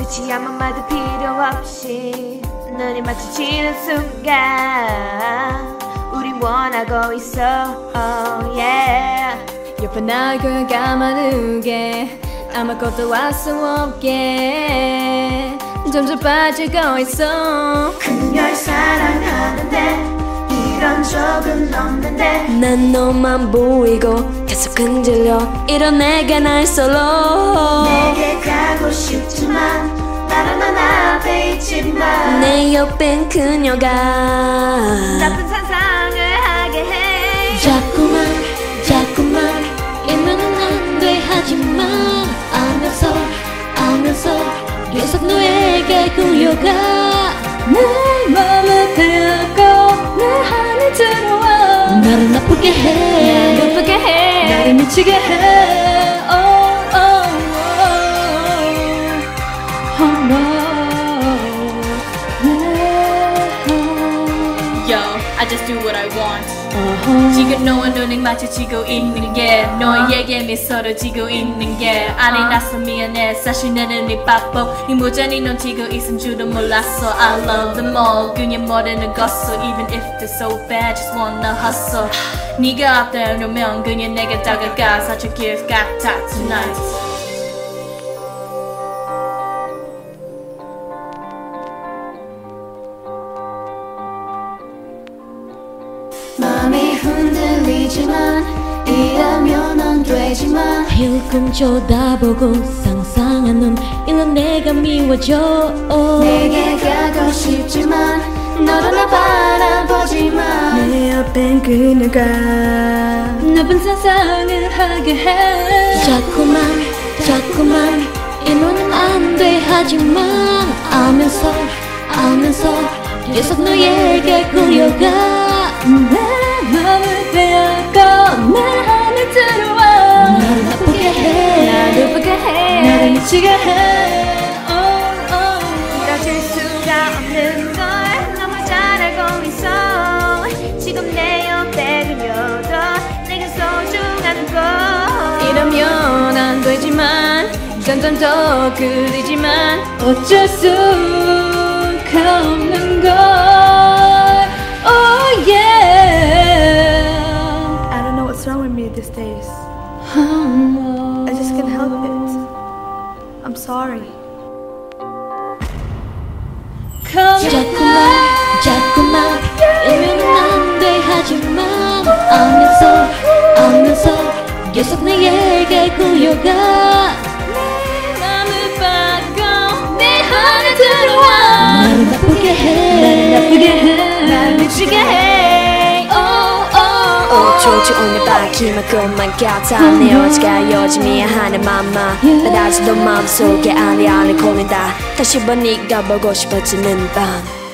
끝이 아무 말도 필요 없이 눈이 마주치는 순간 우린 원하고 있어 oh yeah 옆에 나고야 가만두게 아무것도 알 수 없게 점점 빠지고 있어 그녀를 사랑하는데 이런 적은 없는데 난 너만 보이고 계속 흔들려 이런 내가 날 솔로 내게 가고 싶지만 나는 넌 앞에 있지만 내 옆엔 그녀가 나쁜 상상을 하게 해 자꾸만 이러면 안 돼 하지만 알면서 계속 너에게 끌려가 내 맘을 빼앗고 내 안에 들어와 나를 나쁘게 해 나를 미치게 해 oh, oh, oh, oh, oh. Yo, I just do what I want. 지금 너와 눈을 마주치고 있는 게 너에게 미소를 지고 있는 게 아니 나서 미안해 사실 나는 네 바보 네 모자니 넌 지고 있은 줄도 몰랐어 I love them all 그냥 모르는 것을 even if they're so bad just wanna hustle 네가 앞에 놓으면 그냥 내게 다가가 사실 기억 같아 tonight 맘이 흔들리지만 이러면 안 되지만 힐끔 쳐다보고 상상한 눈 이런 내가 미워져 내게 가고 싶지만 너도 나 바라보지만 내 옆엔 그녀가 나쁜 상상을 하게 해 자꾸만 이러면 안 돼 하지만 알면서 계속 너에게 끌려가 내 맘을 빼앗고 내 안에 들어와 나를 나쁘게 해 나를 미치게 해 oh, oh. 이뤄질 수가 없는 걸 너무 잘 알고 있어 지금 내 옆에 그녀도 내게 소중한 걸 이러면 안 되지만 점점 더 그리지만 어쩔 수가 없는 걸 oh yeah I don't know what's wrong with me these days. I just can't help it. I'm sorry. 자꾸만 이러면 안 돼 하지만 알면서 계속 내게 끌려가 내 맘을 바꿔 내 안에 들어와 나를 나쁘게 해 나를 미치게 해 조지 오늘 밝히만큼만 같아 내 어제가 요즘이야 하는 맘만 난 아직도 마음속에 알리알리 거린다 다시 번 네가 보고 싶어지는 밤